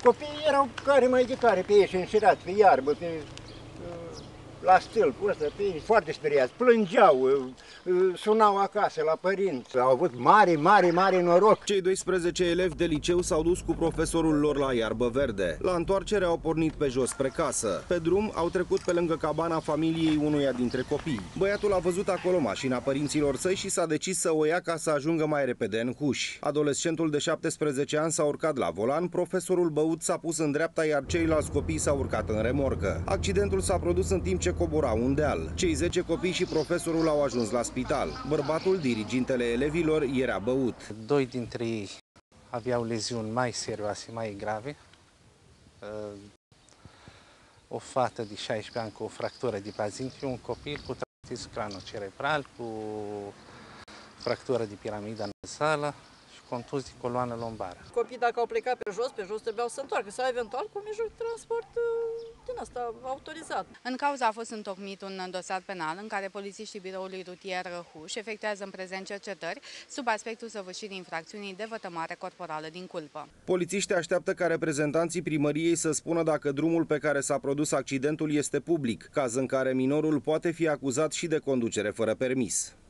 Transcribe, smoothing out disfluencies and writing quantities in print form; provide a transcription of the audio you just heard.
Copiii erau care mai de care pe ei și înșirați pe iarbă, la stâlpul ăsta, pe ei foarte speriați, plângeau, sunau acasă la părinți, au avut mare noroc. Cei 12 elevi de liceu s-au dus cu profesorul lor la Iarbă Verde. La întoarcere au pornit pe jos spre casă. Pe drum au trecut pe lângă cabana familiei unuia dintre copii. Băiatul a văzut acolo mașina părinților săi și s-a decis să o ia ca să ajungă mai repede în Huși. Adolescentul de 17 ani s-a urcat la volan, profesorul băut s-a pus în dreapta, iar ceilalți copii s-au urcat în remorcă. Accidentul s-a produs în timp ce cobora un deal. Cei 10 copii și profesorul au ajuns la spital. Bărbatul, dirigintele elevilor, era băut. 2 dintre ei aveau leziuni mai serioase, mai grave. O fată de 16 ani cu o fractură de bazin și un copil cu traumatism cranocerebral, cu fractură de piramida nasală și contuz de coloană lombară. Copiii, dacă au plecat pe jos trebuiau să întoarcă sau eventual cu mijloc de transport din asta autorizat. În cauză a fost întocmit un dosar penal în care polițiștii biroului rutier Huși efectuează în prezent cercetări sub aspectul săvârșirii infracțiunii de vătămare corporală din culpă. Polițiștii așteaptă ca reprezentanții primăriei să spună dacă drumul pe care s-a produs accidentul este public, caz în care minorul poate fi acuzat și de conducere fără permis.